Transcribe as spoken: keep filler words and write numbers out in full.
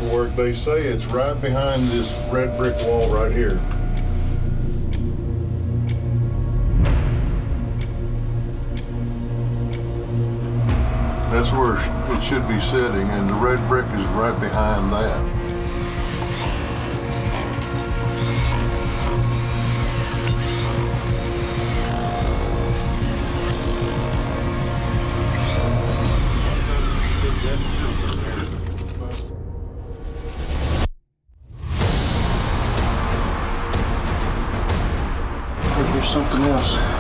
paperwork, they say it's right behind this red brick wall right here. That's where it should be sitting, and the red brick is right behind that. Here's something else.